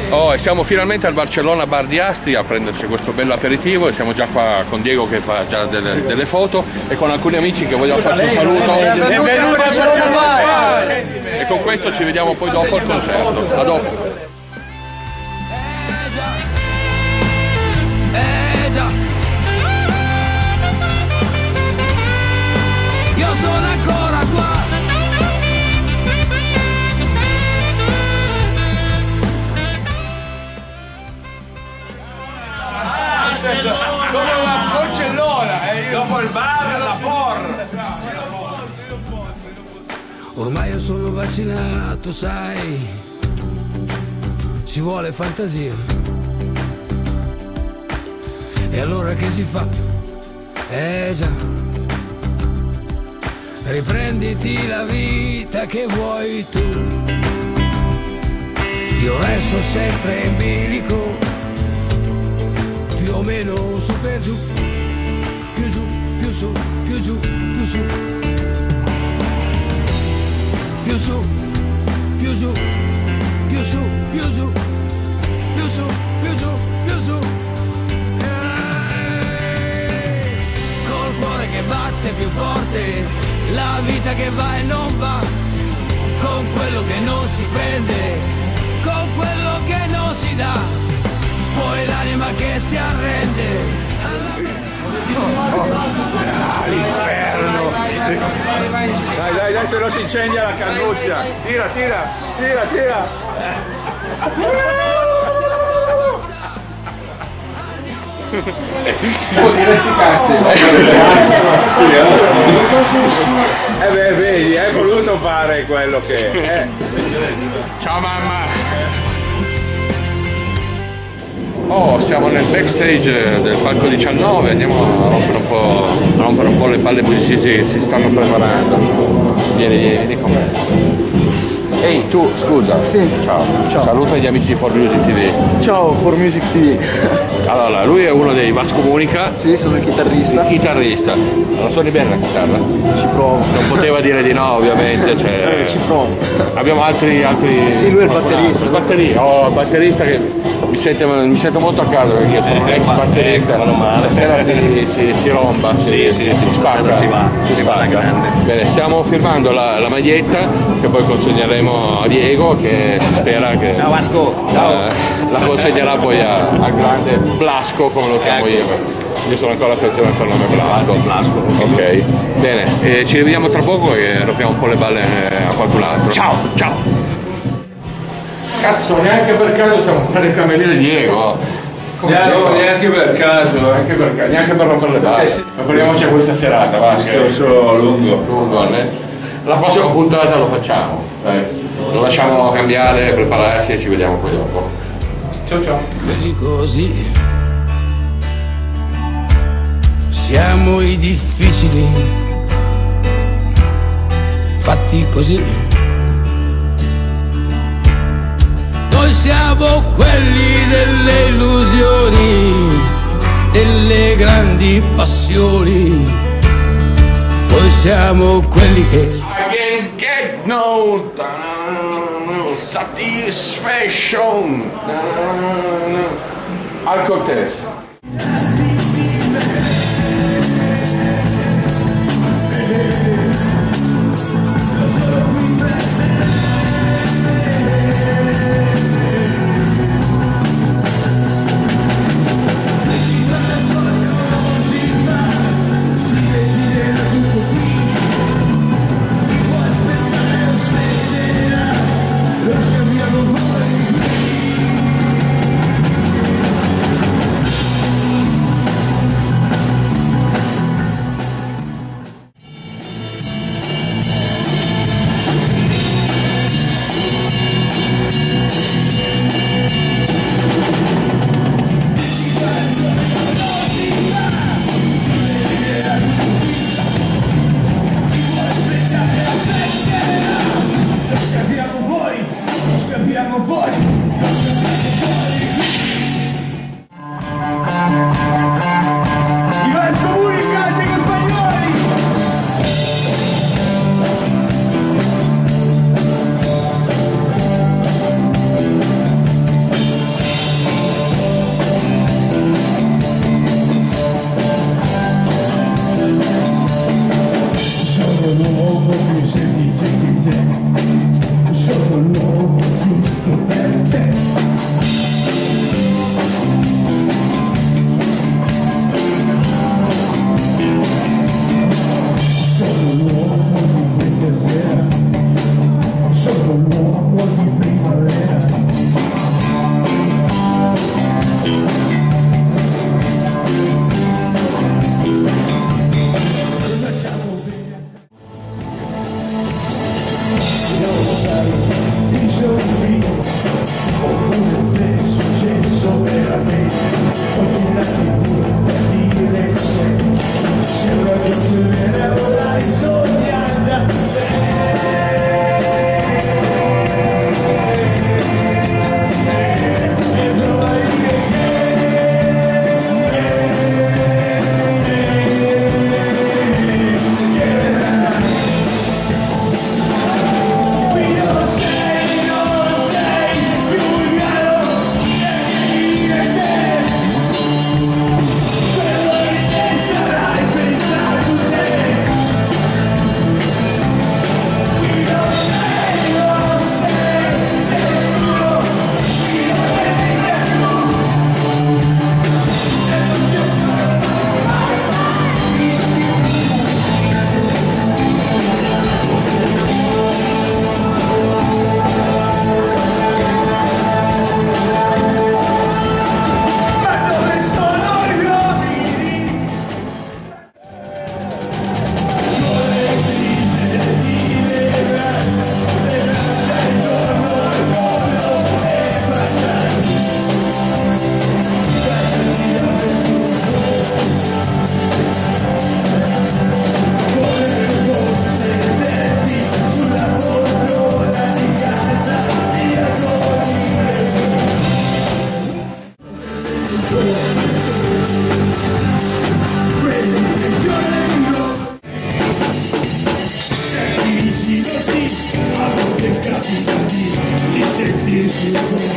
Oh, e siamo finalmente al Barcellona Bar di Asti a prenderci questo bello aperitivo e siamo già qua con Diego che fa già delle foto e con alcuni amici che vogliono farci un saluto. Benvenuto a Barcellona! E con questo ci vediamo poi dopo il concerto. A dopo. Io sono ancora qua. Come una porcellona, Dopo il bar, la por. Ormai io sono vaccinato, sai, ci vuole fantasia. E allora che si fa? Già, riprenditi la vita che vuoi tu. Io resto sempre in bilico, più o meno su per giù, più giù, più su, più giù, più su, più su, più giù, più su, più giù, più su, più giù, più su. Col cuore che batte più forte, la vita che va e non va, con quello che non si prende, con quello che non si dà, poi l'anima che si arrende. L'inferno! Dai, se no si incendia la cannuccia! Tira! Si può dire sti cazzi. Vedi, hai voluto fare quello che è. Ciao mamma! Oh, siamo nel backstage del palco 19, andiamo a rompere un po' le palle perché si stanno preparando. Vieni con me. Ehi, tu, scusa. Sì. Ciao. Ciao. Saluta gli amici di For Music TV. Ciao, For Music TV. Allora, lui è uno dei Vasco Comunica. Sì, sono il chitarrista. Il chitarrista. Allora, suoni bene la chitarra? Ci provo. Non poteva dire di no, ovviamente. Cioè, Ci provo. abbiamo altri. Sì, lui è il batterista. Il batterista che mi sento molto a casa perché io sono un ex batterista. Stasera si romba, si spacca. Si va grande. Bene, stiamo firmando la maglietta che poi consegneremo a Diego che si spera che Ciao Vasco! Ciao! la consegnerà poi al grande Blasco come lo chiamo io. Io sono ancora stazione per il nome Blasco. Ok, bene, ci rivediamo tra poco e rompiamo un po' le balle a qualcun altro. Ciao! Cazzo, neanche per caso siamo nelle camerine di Diego. Neanche per caso, Neanche per rompere le balle. Prepariamoci a questa serata, va. Discorso lungo. La prossima puntata lo facciamo, dai. Lo lasciamo cambiare, prepararsi e ci vediamo poi dopo. Ciao. Quelli così, siamo i difficili, fatti così. Noi siamo quelli delle illusioni, delle grandi passioni. Noi siamo quelli che I can get no satisfaction. Al Cortez.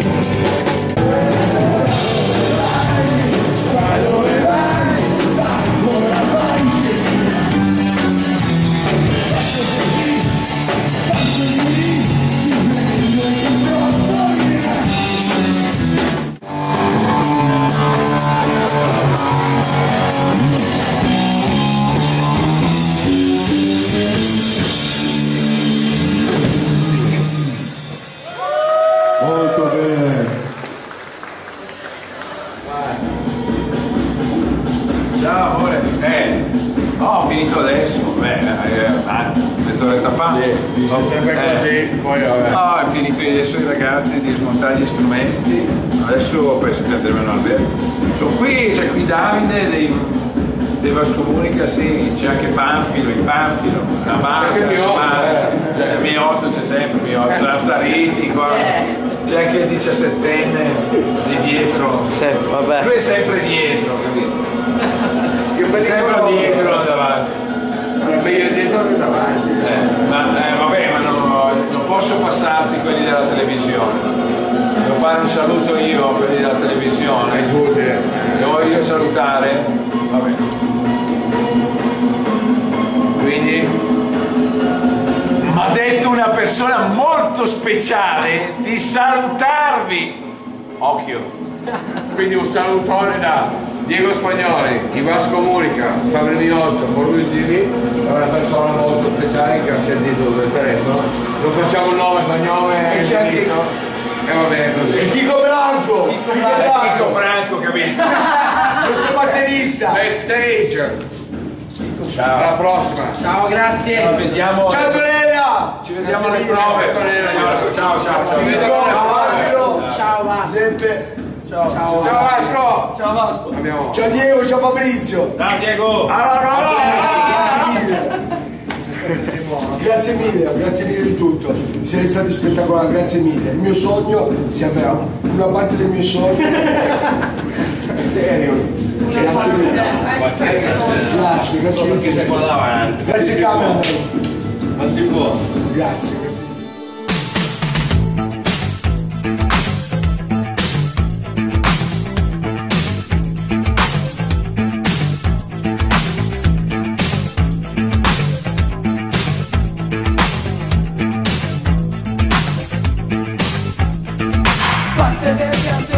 Molto bene. Ciao amore. Ho finito adesso. Anzi, mezz'oretta fa. Sempre così, poi vabbè. È finito adesso i ragazzi di smontare gli strumenti. Adesso penso che andremo all'albergo. Sono qui, c'è qui Davide dei Vascomunica, sì, c'è anche Panfilo, il Panfilo, la barca, c'è Miotto, c'è sempre Miotto, Lazzariti qua, c'è anche il 17enne di dietro. Vabbè. Lui è sempre dietro, capito? Io sempre dietro non davanti. Allora, meglio dietro che davanti. Vabbè, ma non posso passarti quelli della televisione. Devo fare un saluto io a quelli della televisione. Devo io salutare. Vabbè. Quindi mi ha detto una persona molto speciale di salutarvi. Occhio. Quindi un salutone da Diego Spagnoli, Ivan Comunica, Fabio Mioccio, Forluigi TV, è una persona molto speciale che ha sentito il telefono. Lo facciamo il nome, cognome e indirizzo e va bene così. E Chico Franco! Chico Franco, capito? Questo batterista! Backstage! Ciao. Alla prossima! Ciao, grazie. Ci vediamo. Ciao Antonella! Ci vediamo alle prove. Ciao, ciao, Ci vediamo ciao. alle prove. Ciao, Vasco. Giuseppe! Ciao. Ciao Vasco! Ciao, Vasco. Abbiamo... Ciao Diego, ciao Fabrizio! Ciao Diego. Grazie mille di tutto. Siete stati spettacolari, grazie mille. Il mio sogno si avverrà. Una parte del mio sogno. In serio? Grazie mille. Grazie mille. qua davanti. Grazie cameraman. Ma si può. Grazie. Parte del